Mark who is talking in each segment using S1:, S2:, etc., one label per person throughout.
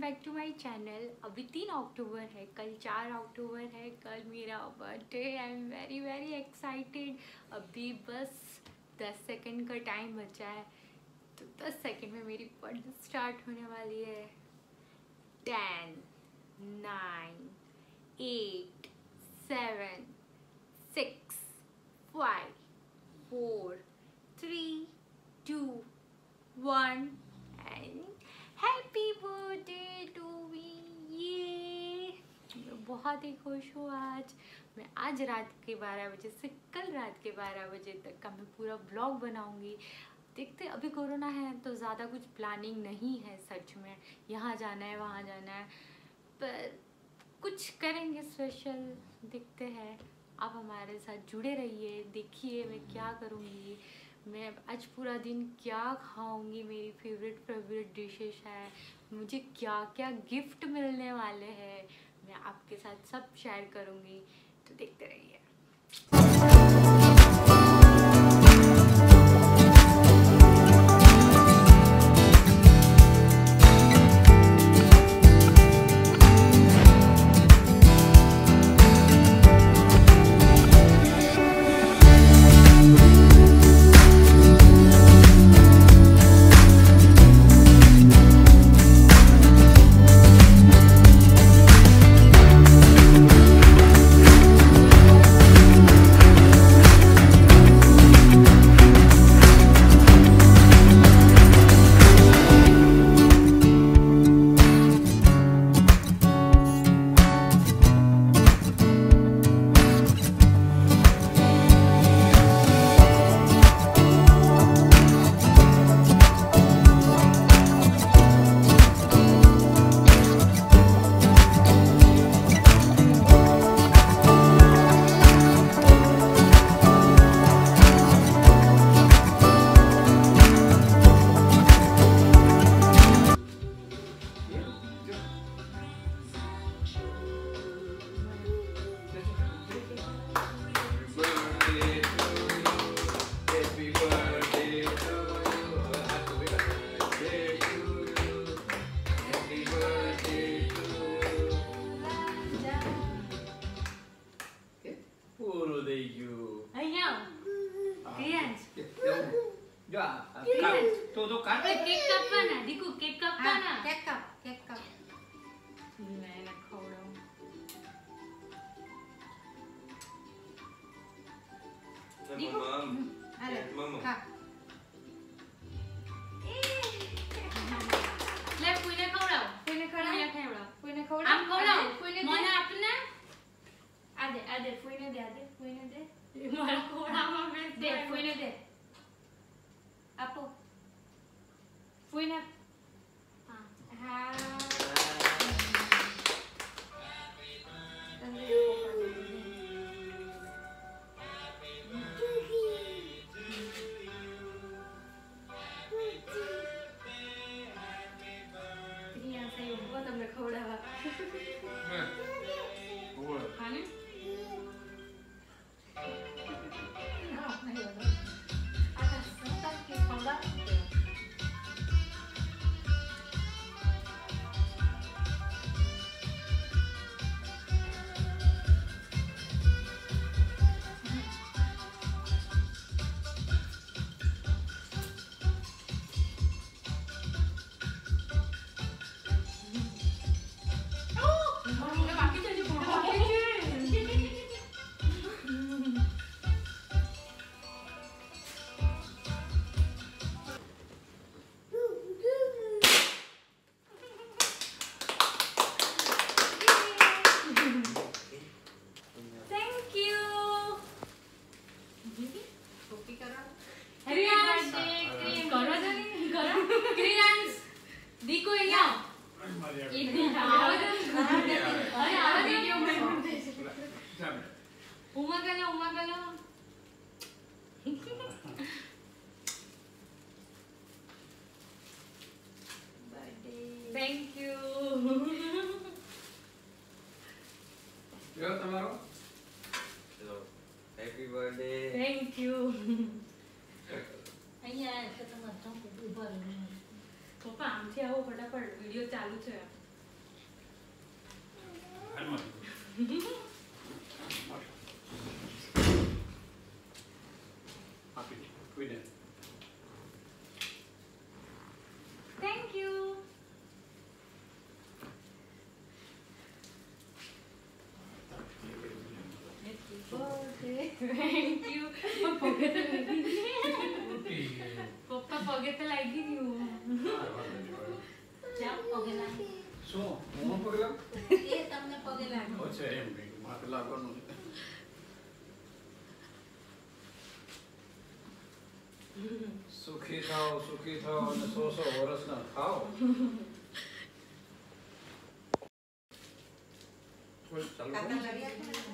S1: Back to my channel. अभी 3 अक्टूबर है, कल 4 अक्टूबर है, कल मेरा birthday. I am very very excited. अभी बस 10 सेकंड का टाइम बचा है, तो 10 सेकंड में मेरी बर्थडे स्टार्ट होने वाली है। 10 9 8 7 6 5 4 3 2 1 and happy birthday to me. ये मैं बहुत ही खुश हूँ आज। मैं आज रात के 12 बजे से कल रात के 12 बजे तक का मैं पूरा ब्लॉग बनाऊंगी। देखते, अभी कोरोना है तो ज़्यादा कुछ प्लानिंग नहीं है सच में। यहाँ जाना है वहाँ जाना है, पर कुछ करेंगे स्पेशल, देखते हैं। आप हमारे साथ जुड़े रहिए, देखिए मैं क्या करूँगी, मैं आज पूरा दिन क्या खाऊंगी, मेरी फेवरेट डिशेस है, मुझे क्या क्या गिफ्ट मिलने वाले हैं, मैं आपके साथ सब शेयर करूँगी। तो देखते रहिए।
S2: तो काट
S1: केक कापना दिकू, केक कापना,
S3: केक काप
S1: मैं ना खाऊं।
S3: दिकू अरे खा
S1: ले पुणे खवडाव,
S3: पुणे खवडाव,
S1: पुणे खवडाव, आम खवडाव,
S3: पुणे
S1: મને આપને
S3: आदे पुणे दे
S1: मला खवडाव में
S3: दे पुणे दे आपो पुणे हां
S1: खाने थैंक यू।
S2: यो તમારો
S4: हैप्पी बर्थडे
S1: थैंक यू।
S3: અહીંયા છે તમારો ચંપુ ઉભા રહો
S1: પપ્પા આમથી આવો ફટાફટ, વિડિયો ચાલુ છે। Thank you. Thank you. पप्पा पगे तो लागी नहीं हूँ।
S3: જાઓ પગે લાગો
S2: શું હું પગલા
S3: એ તમને પગે લાગો
S2: અચ્છા એમ કઈ માથે લાગવાનું છે. સુખી થાઓ અને 100 વર્ષના થાઓ. ચાલુ
S3: કાકા
S2: કરો.
S3: લડી આપો ને.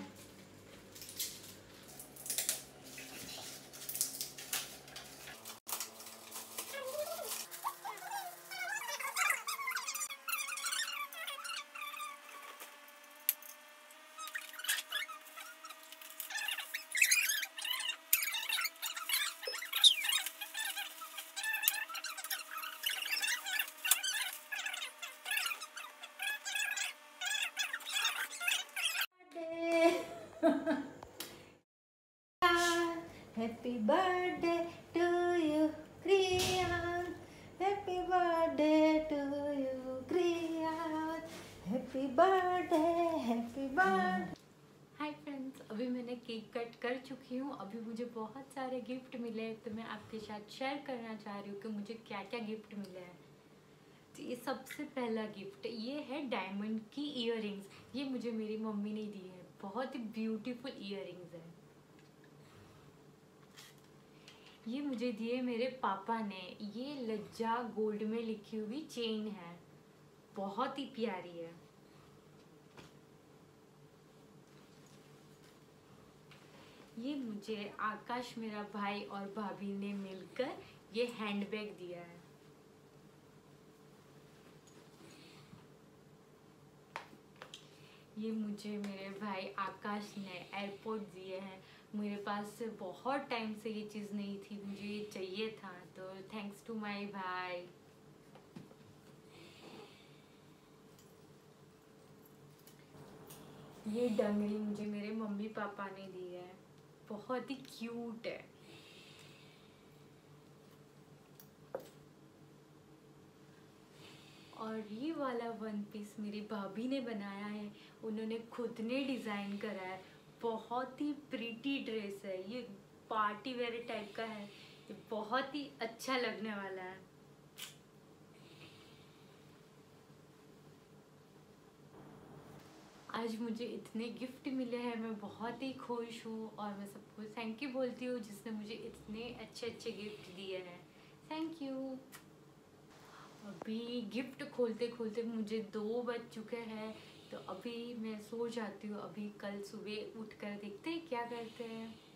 S3: Happy birthday to you, Kriyan. Happy birthday to you, Kriyan. Happy birthday, happy birthday.
S1: Hi friends, अभी मैंने केक कट कर चुकी हूँ। अभी मुझे बहुत सारे गिफ्ट मिले हैं, तो मैं आपके साथ शेयर करना चाह रही हूँ कि मुझे क्या क्या गिफ्ट मिले हैं। तो ये सबसे पहला गिफ्ट ये है डायमंड की इयररिंग्स। ये मुझे मेरी मम्मी ने दी है। बहुत ही ब्यूटीफुल इयररिंग्स है। ये मुझे दिए मेरे पापा ने। ये लज्जा गोल्ड में लिखी हुई चेन है, बहुत ही प्यारी है। ये मुझे आकाश मेरा भाई और भाभी ने मिलकर ये हैंडबैग दिया है। ये मुझे मेरे भाई आकाश ने एयरपोर्ट दिए हैं। मेरे पास से बहुत टाइम से ये चीज़ नहीं थी, मुझे ये चाहिए था, तो थैंक्स टू माय भाई। ये डंगरी मुझे मेरे मम्मी पापा ने दी है, बहुत ही क्यूट है। और ये वाला वन पीस मेरी भाभी ने बनाया है, उन्होंने खुद ने डिज़ाइन करा है। बहुत ही प्रीटी ड्रेस है, ये पार्टी वेयर टाइप का है। ये बहुत ही अच्छा लगने वाला है। आज मुझे इतने गिफ्ट मिले हैं, मैं बहुत ही खुश हूँ और मैं सबको थैंक यू बोलती हूँ जिसने मुझे इतने अच्छे अच्छे गिफ्ट दिए हैं। Thank you. अभी गिफ्ट खोलते खोलते मुझे 2 बज चुके हैं, तो अभी मैं सो जाती हूँ। अभी कल सुबह उठकर देखते हैं क्या करते हैं।